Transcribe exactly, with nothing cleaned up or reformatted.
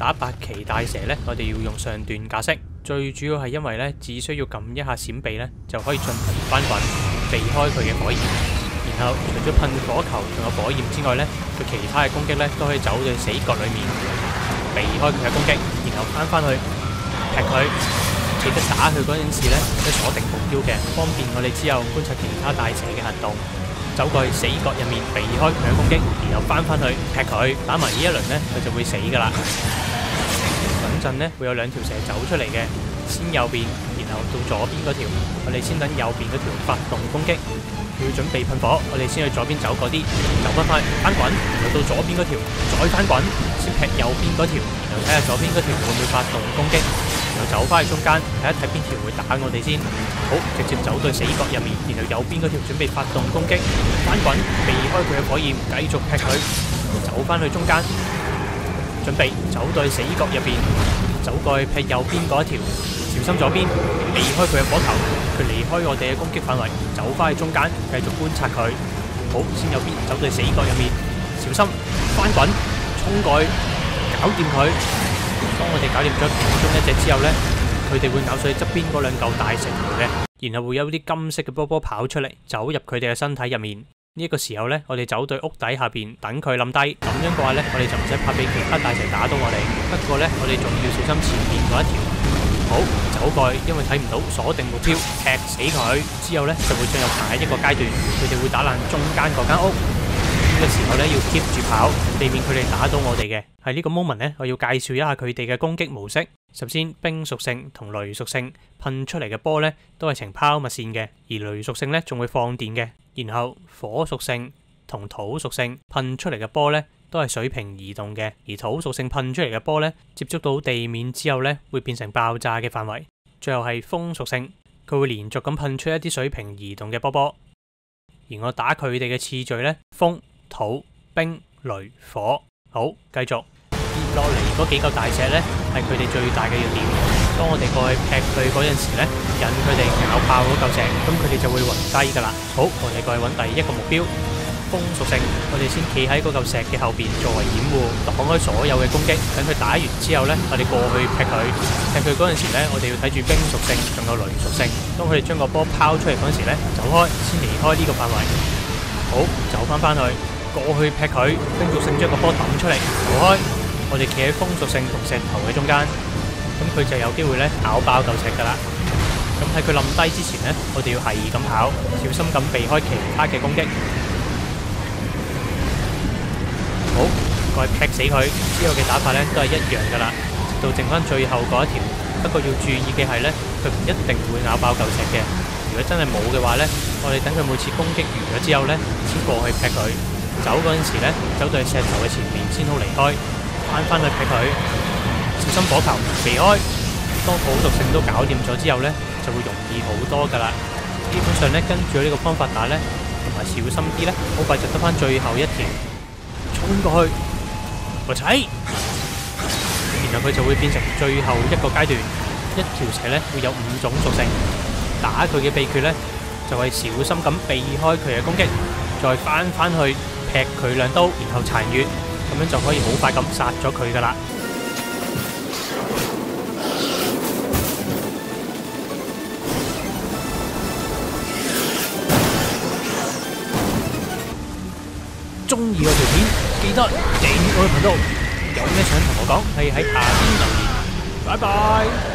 打白旗大蛇呢，我哋要用上段架式，最主要係因為呢，只需要撳一下閃避呢，就可以進行翻滾，避開佢嘅火焰。然後除咗噴火球仲有火焰之外呢，佢其他嘅攻擊呢，都可以走到死角裏面，避開佢嘅攻擊，然後翻翻去劈佢。記得打佢嗰陣時呢，即鎖定目標嘅，方便我哋之後觀察其他大蛇嘅行動。走過去死角入面，避開佢嘅攻擊，然後翻翻去劈佢。打埋呢一輪呢，佢就會死噶啦。等陣呢，會有兩條蛇走出嚟嘅，先右邊，然後到左邊嗰條。我哋先等右邊嗰條發動攻擊，要準備噴火。我哋先去左邊走嗰啲，走翻翻翻滾，然後到左邊嗰條再翻滾，先劈右邊嗰條，然後睇下左邊嗰條會唔會發動攻擊。然後走翻去中間，睇一睇邊條會打我哋先。好，直接走到死角入面，然後右邊嗰條準備發動攻擊，翻滾，避開佢嘅火焰，繼續劈佢。走翻去中間，準備走到去死角入邊，走過去劈右邊嗰一條，小心左邊，避開佢嘅火球。佢離開我哋嘅攻擊範圍，走翻去中間，繼續觀察佢。好，先右邊走到去死角入面，小心翻滾，衝過去，搞掂佢。當我哋搞掂咗其中一隻之後呢，佢哋會咬碎側邊嗰兩嚿大石頭嘅，然後會有啲金色嘅波波跑出嚟，走入佢哋嘅身體入面。呢一個時候呢，我哋走到屋底下邊等佢冧低，咁樣嘅話呢，我哋就唔使怕俾其他大蛇打到我哋。不過呢，我哋仲要小心前面嗰一條。好，走過去，因為睇唔到，鎖定目標，劈死佢之後呢，就會進入下一個階段，佢哋會打爛中間嗰間屋。嘅時候咧，要 keep 住跑，避免佢哋打到我哋嘅。喺呢個 moment 咧，我要介紹一下佢哋嘅攻擊模式。首先，冰屬性同雷屬性噴出嚟嘅波咧，都係呈拋物線嘅，而雷屬性咧仲會放電嘅。然後火屬性同土屬性噴出嚟嘅波咧，都係水平移動嘅，而土屬性噴出嚟嘅波咧，接觸到地面之後咧，會變成爆炸嘅範圍。最後係風屬性，佢會連續咁噴出一啲水平移動嘅波波。而我打佢哋嘅次序咧，風、土、冰、雷、火。好，繼續跌落嚟嗰幾嚿大石呢，係佢哋最大嘅弱點。當我哋過去劈佢嗰陣時呢，引佢哋咬爆嗰嚿石，咁佢哋就會暈低噶啦。好，我哋過去揾第一個目標，風屬性。我哋先企喺嗰嚿石嘅後邊作為掩護，擋開所有嘅攻擊。等佢打完之後呢，我哋過去劈佢。劈佢嗰陣時呢，我哋要睇住冰屬性，仲有雷屬性。當佢哋將個波拋出嚟嗰陣時呢，走開，先離開呢個範圍。好，走翻翻去。過去劈佢，冰屬性將個波抌出嚟，逃開。我哋企喺風屬性同石頭嘅中間，咁佢就有機會咧咬爆嚿石噶啦。咁喺佢冧低之前呢，我哋要係咁跑，小心咁避開其他嘅攻擊。好，過去劈死佢，之後嘅打法咧都係一樣噶啦，直到剩翻最後嗰一條。不過要注意嘅係咧，佢唔一定會咬爆嚿石嘅。如果真係冇嘅話咧，我哋等佢每次攻擊完咗之後咧，先過去劈佢。走嗰陣時咧，走到去石頭嘅前面先好離開，翻翻去劈佢，小心火球，避開。當土屬性都搞掂咗之後咧，就會容易好多噶啦。基本上咧，跟住呢個方法打咧，同埋小心啲咧，好快就得翻最後一條，衝過去，我踩，然後佢就會變成最後一個階段。一條蛇咧會有五種屬性，打佢嘅秘訣咧就係小心咁避開佢嘅攻擊，再翻翻去。劈佢兩刀，然後殘月，咁樣就可以好快咁殺咗佢噶啦。中意我條片，記得訂閱我嘅頻道。有咩想同我講，可以喺下邊留言。拜拜。